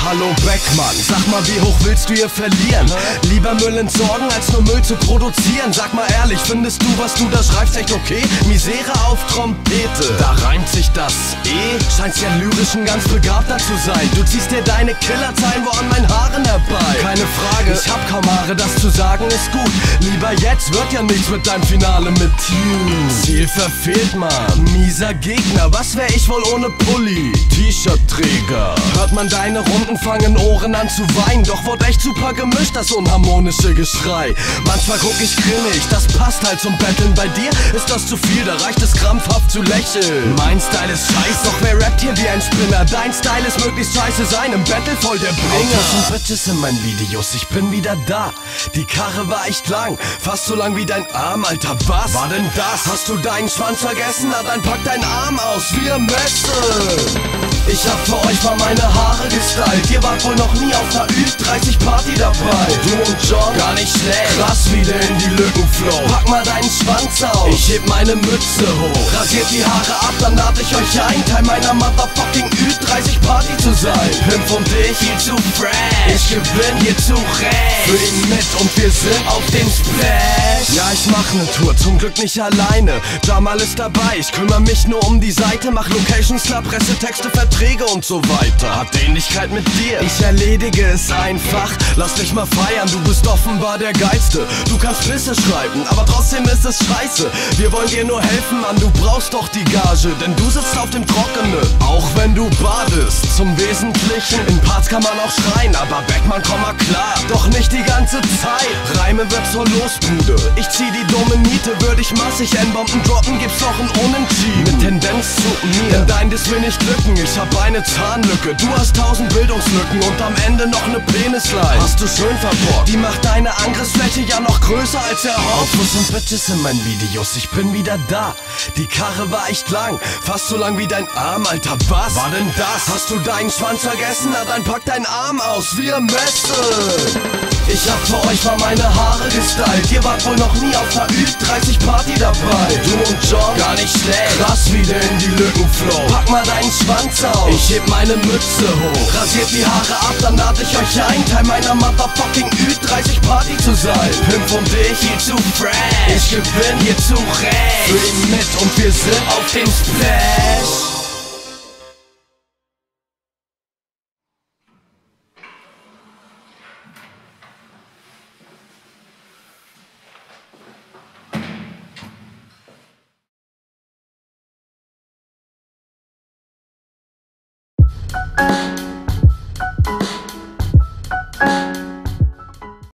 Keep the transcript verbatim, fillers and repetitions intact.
Hallo Beckmann, sag mal, wie hoch willst du hier verlieren? Lieber Müll entsorgen, als nur Müll zu produzieren. Sag mal ehrlich, findest du, was du da schreibst, echt okay? Misere auf Trompete, da reimt sich das eh. Scheinst ja lyrisch ein ganz Begabter zu sein. Du ziehst dir deine Killerzeilen wo an meinen Haaren herbei. Keine Frage, ich hab kaum Haare, das zu sagen ist gut. Lieber jetzt, wird ja nichts mit deinem Finale mit Tunes. Ziel verfehlt, man, mieser Gegner. Was wär ich wohl ohne Pulli? T-Shirt-Träger. Hört man deine Runden, fangen Ohren an zu weinen. Doch wurde echt super gemischt, das unharmonische Geschrei. Manchmal guck ich grimmig, das passt halt zum Betteln. Bei dir ist das zu viel, da reicht es krampfhaft zu lächeln. Mein Style ist scheiße, doch wer rappt hier wie ein Spinner? Dein Style ist möglichst scheiße sein, im Battle voll der Bringer. Autos und Bitches in meinen Videos, ich bin wieder da. Die Karre war echt lang, fast so lang wie dein Arm, Alter, was war denn das? Hast du deinen Schwanz vergessen? Na dann pack deinen Arm aus, wie ein Messer. Ich hab für euch mal meine Haare gestylt. Ihr wart wohl noch nie auf ner Ü dreißig Party dabei. Du und John, gar nicht schlecht. Krass, wie der in die Lücken flow. Pack mal deinen Schwanz aus, ich heb meine Mütze hoch. Rasiert die Haare ab, dann lad ich euch ein, Teil meiner motherfucking Ü dreißig Party zu sein. Pimp und ich, viel zu fresh. Ich gewinn hier zu recht. Für ihn mit und wir sind auf dem Splash. Ja, ich mach ne Tour, zum Glück nicht alleine. Jamal ist dabei, ich kümmere mich nur um die Seite. Mach Locations klar, Pressetexte, Verträge und so weiter. Hat Ähnlichkeit mit dir, ich erledige es einfach. Lass dich mal feiern, du bist offenbar der Geilste. Du kannst Pisse schreiben, aber trotzdem ist es scheiße. Wir wollen dir nur helfen, Mann, du brauchst doch die Gage. Denn du sitzt auf dem Trockenen, auch wenn du badest. Zum Wesentlichen, in Parts kann man auch schreien, aber Beckmann, komm mal klar, doch nicht die ganze Zeit. Reime wird zur Losbude, ich zieh die dumme Niete. Würde ich massig N-Bomben droppen, gibt's noch ein Unentschieden. Mit Tendenz zu mir, denn dein Diss will nicht glücken. Ich hab eine Zahnlücke, du hast tausend Bildungslücken und am Ende noch ne Penisline. Hast du schön verbockt, die macht deine Angriffsfläche ja noch größer als er hofft. Autos und Bitches in meinen Videos, ich bin wieder da. Die Karre war echt lang, fast so lang wie dein Arm, Alter, was war denn das? Hast du deinen Schwanz vergessen? Na dann pack deinen Arm aus, wie ein Messer. Ich hab für euch mal meine Haare gestylt. Ihr wart wohl noch nie auf ner Ü dreißig Party dabei. Du und John, gar nicht schlecht. Krass, wie der in die Lücken flow. Pack mal deinen Schwanz aus, ich heb meine Mütze hoch. Rasiert die Haare ab, dann lad ich euch ein, Teil meiner motherfucking Ü dreißig Party zu sein. Pimp und ich, hier zu fresh. Ich gewinn hier zu recht. Für ihn mit und wir sind auf dem Splash. Uh